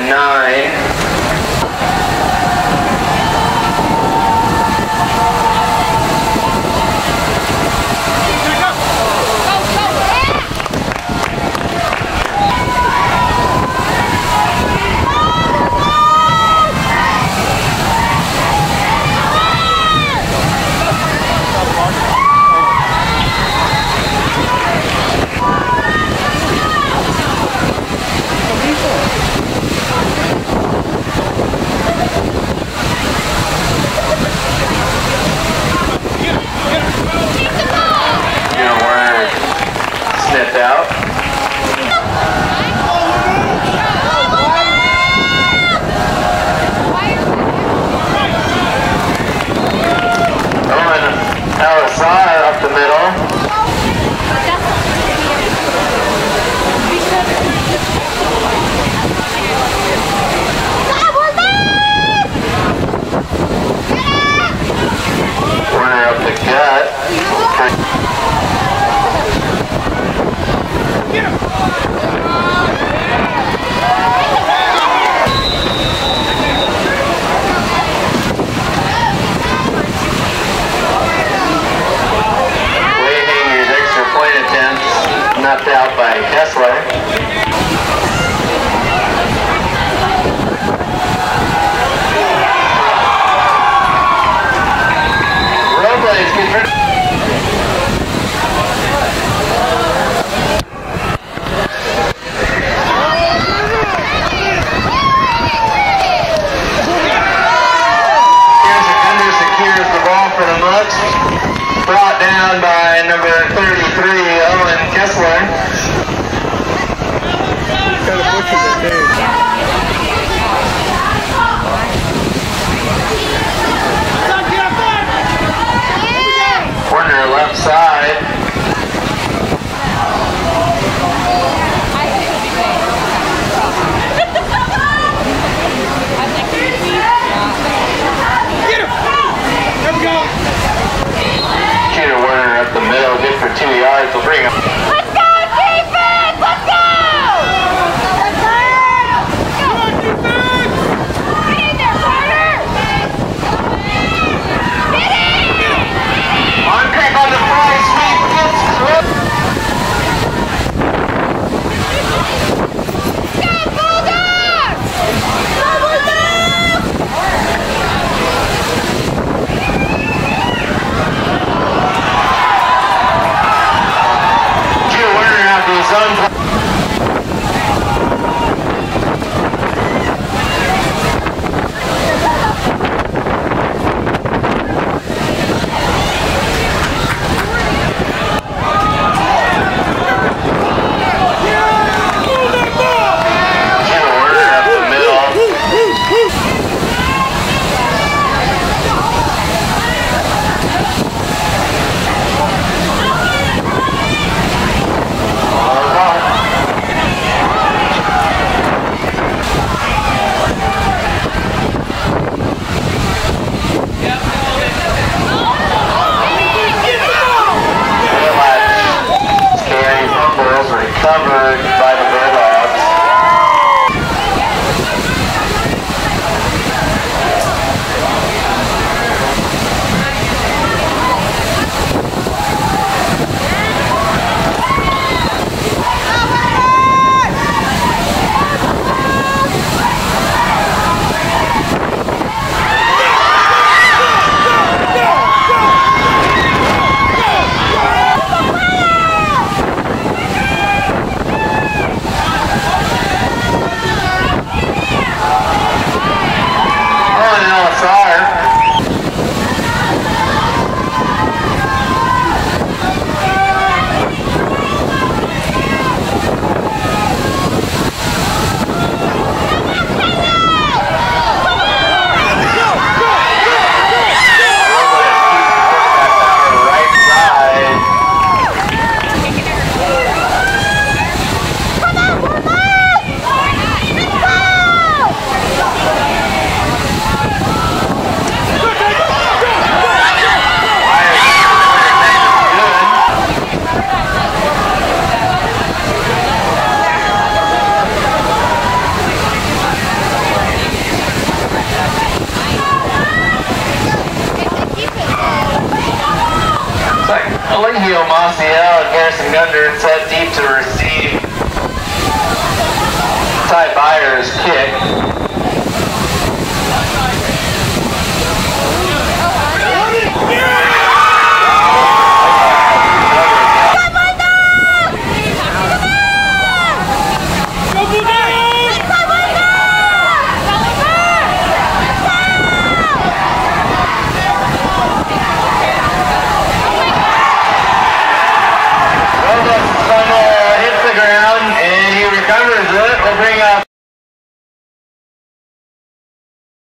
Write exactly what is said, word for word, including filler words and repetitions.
nine. Out. Owen outside up the middle. Runner up the gut. Knocked out by Kessler. Robles gets rid of Under secures the ball for the Mooks. Brought down by number thirty-three, Owen Kessler. Kind of butchered that game. Corner left side. Up the middle, good for two yards. We'll bring him. Let's go, defense! Let's go! Let's go! Come on, defense! Get in there, Carter! Get in! On crack on the fly, sweep gets through. Go, Bulldogs! Go, Bulldogs! Eligio Maciel and Garrison Gunder set deep to receive Ty Byers' kick.